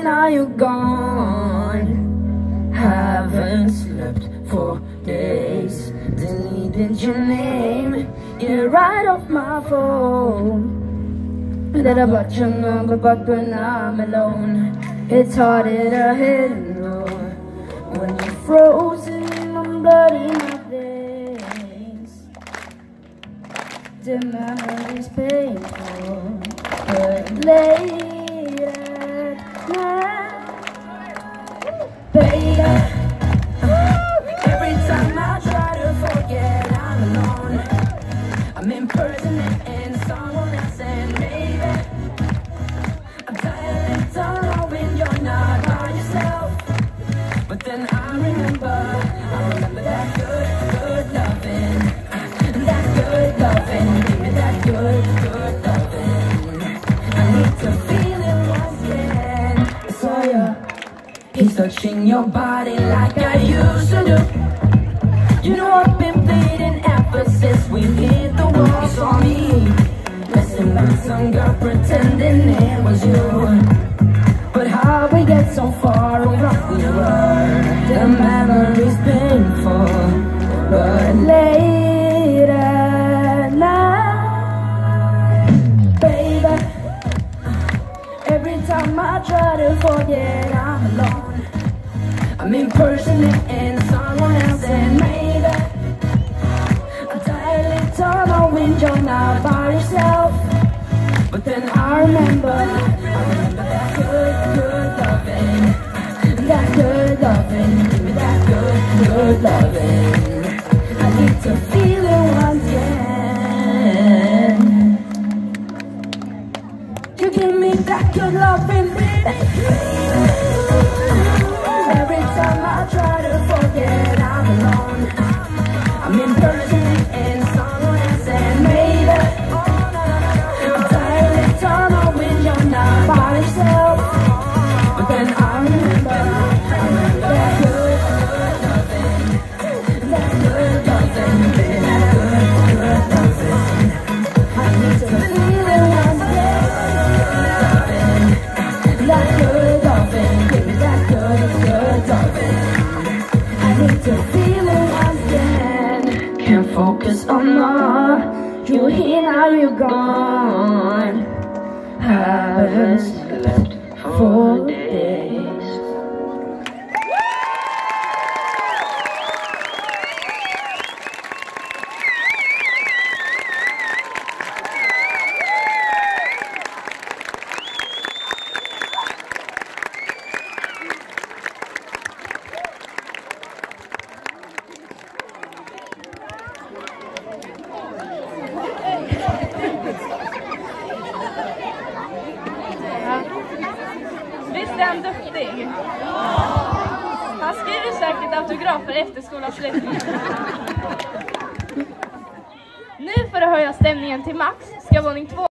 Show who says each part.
Speaker 1: now you're gone. Haven't slept for days. Deleted your name, you're right off my phone. That I got your number, but when I'm alone, it's harder to hit and know. When you're frozen in my blood in my veins, the memory's painful, but late at night, baby, every time I try to forget I'm alone, I'm impersonating in someone else, and maybe I'm tired of when you're not by yourself. But then I remember that good loving, that good loving, give me that good loving. I need to feel it once again. I saw you, he's touching your body like I used to do. You know I've been bleeding ever since we hit the wall. You saw me messing with some girl pretending it was you. But how we get so far from what we were, the memory's painful, but late at night, baby, every time I try to forget I'm alone, I'm impersonating someone else, and maybe I'm tired of knowing you're not by yourself. But then I remember that good loving, that good loving, give me that good loving. I need to feel it once again. You give me that good loving, baby. Every time I try to forget I'm alone, I'm impersonating someone else, and maybe I'm tired of tunnel when you're not by yourself. But then I remember that good loving, that good loving, baby, that good loving. I need to feel it once again. That good loving, give me that good loving. I need to feel it once again. Can't focus on more. You're here now, you're gone. Haven't slept for days.
Speaker 2: Visst är han duktig? Han skriver säkert autografer efter skolavslutningen. Nu för att höja stämningen till max ska våning 2